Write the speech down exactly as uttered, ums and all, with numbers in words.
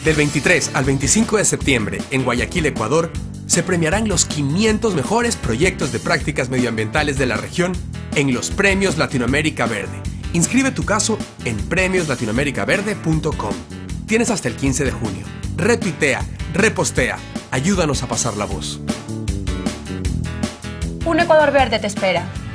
Del veintitrés al veinticinco de septiembre, en Guayaquil, Ecuador, se premiarán los quinientos mejores proyectos de prácticas medioambientales de la región en los Premios Latinoamérica Verde. Inscribe tu caso en premios latinoamerica verde punto com. Tienes hasta el quince de junio. Retuitea, repostea, ayúdanos a pasar la voz. Un Ecuador verde te espera.